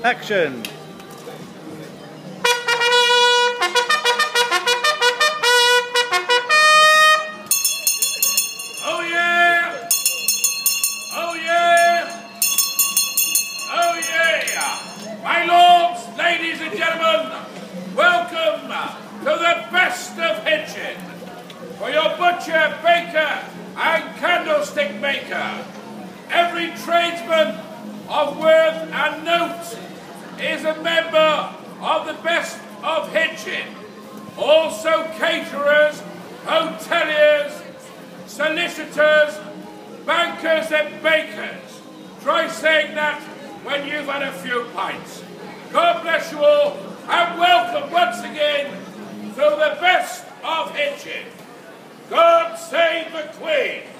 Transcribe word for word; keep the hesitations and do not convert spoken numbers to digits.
Action! Oh yeah! Oh yeah! Oh yeah! My lords, ladies and gentlemen, welcome to the best of Hitchin. For your butcher, baker and candlestick maker, every tradesman of worth and note is a member of the best of Hitchin. Also caterers, hoteliers, solicitors, bankers and bakers. Try saying that when you've had a few pints. God bless you all and welcome once again to the best of Hitchin. God save the Queen.